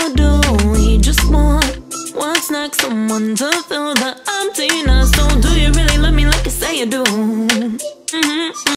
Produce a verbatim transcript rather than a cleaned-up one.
I do. We just want what's next, someone to fill the emptiness. So do you really love me like you say you do?